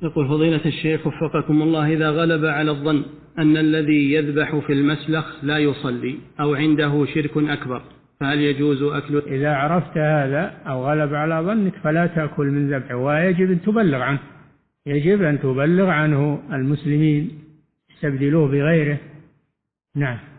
يقول فضيلة الشيخ وفقكم الله، إذا غلب على الظن أن الذي يذبح في المسلخ لا يصلي أو عنده شرك أكبر، فهل يجوز أكله؟ إذا عرفت هذا أو غلب على ظنك فلا تأكل من ذبحه، ويجب أن تبلغ عنه، يجب أن تبلغ عنه المسلمين يستبدلوه بغيره. نعم.